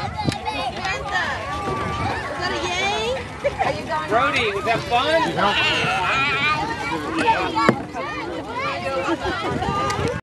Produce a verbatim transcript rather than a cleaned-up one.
Is that a yay? Are you going? Brody, was that fun?